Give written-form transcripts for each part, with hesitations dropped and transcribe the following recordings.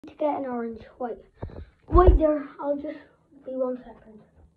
To get an orange. Wait there. I'll just be 1 second.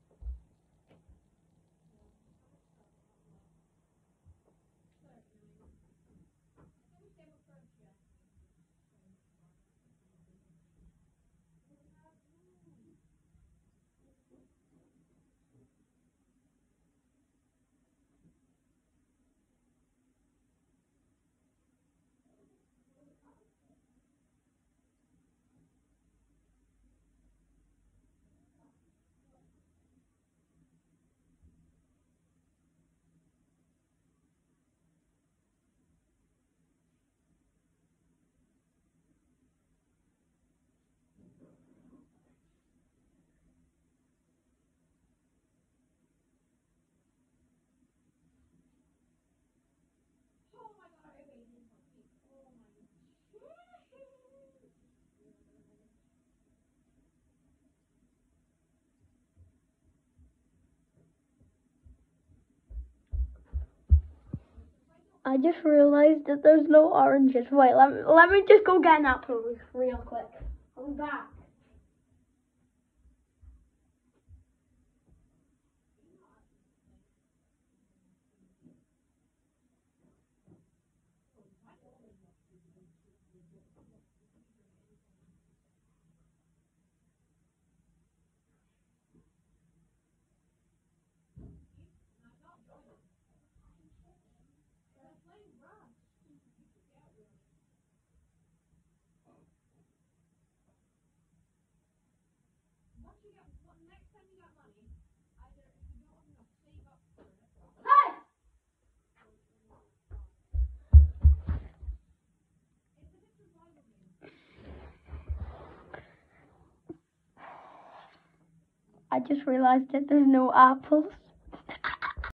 I just realized that there's no oranges. Wait, let me just go get an apple real quick. I'll be back. I just realized that there's no apples.